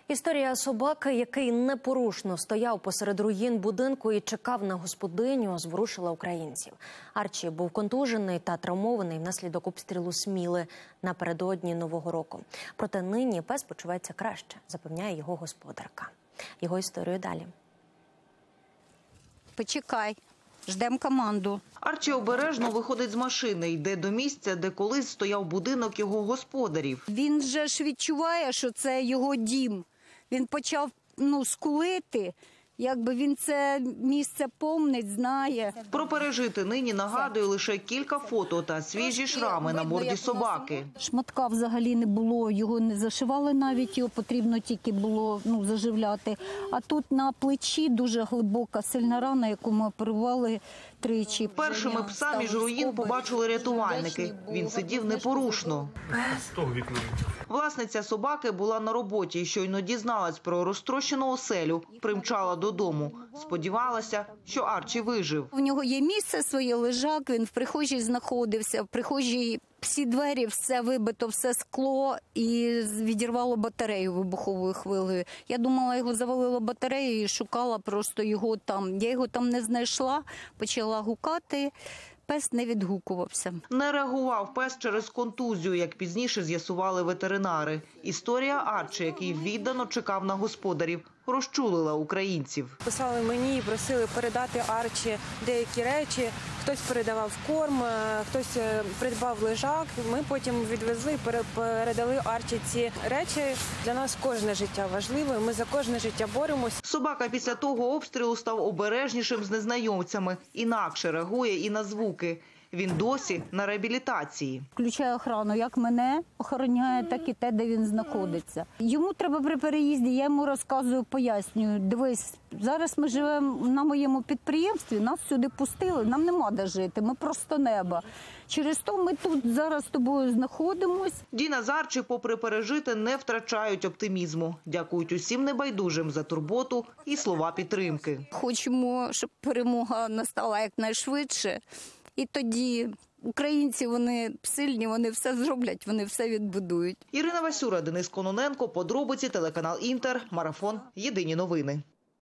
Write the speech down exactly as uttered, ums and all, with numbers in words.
Історія собаки, який непорушно стояв посеред руїн будинку і чекав на господиню, зворушила українців. Арчі був контужений та травмований внаслідок обстрілу Сміли напередодні Нового року. Проте нині пес почувається краще, запевняє його господарка. Його історію далі. Почекай. Ждемо команду. Арчі обережно виходить з машини, йде до місця, де колись стояв будинок його господарів. Він же ж відчуває, що це його дім. Він почав ну, скулити, якби він це місце помнить, знає. Про пережити нині нагадує лише кілька фото та свіжі шрами на морді собаки. Шматка взагалі не було, його не зашивали навіть, його потрібно тільки було ну, заживляти. А тут на плечі дуже глибока, сильна рана, яку ми оперували тричі. Першими пса між руїн побачили рятувальники. Він сидів непорушно. Власниця собаки була на роботі і щойно дізналась про розтрощену оселю, примчала додому. Сподівалася, що Арчі вижив. У нього є місце своє, лежак, він в прихожій знаходився. В прихожій всі двері, все вибито, все скло і відірвало батарею вибуховою хвилею. Я думала, його завалило батареєю і шукала просто його там. Я його там не знайшла, почала гукати. Пес не відгукувався. Не реагував пес через контузію, як пізніше з'ясували ветеринари. Історія Арчі, який віддано чекав на господарів, розчулила українців. Писали мені і просили передати Арчі деякі речі. Хтось передавав корм, хтось придбав лежак. Ми потім відвезли і передали Арчі ці речі. Для нас кожне життя важливе, ми за кожне життя боремось. Собака після того обстрілу став обережнішим з незнайомцями. Інакше реагує і на звуки. Він досі на реабілітації. Включає охорону, як мене охороняє, так і те, де він знаходиться. Йому треба при переїзді, я йому розказую, пояснюю. Дивись, зараз ми живемо на моєму підприємстві, нас сюди пустили, нам нема де жити, ми просто неба. Через то ми тут зараз з тобою знаходимось. Діна з Арчі, попри пережити, не втрачають оптимізму. Дякують усім небайдужим за турботу і слова підтримки. Хочемо, щоб перемога настала якнайшвидше. І тоді українці, вони сильні, вони все зроблять, вони все відбудують. Ірина Васюра, Денис Кононенко, подробиці, телеканал Інтер, Марафон, Єдині новини.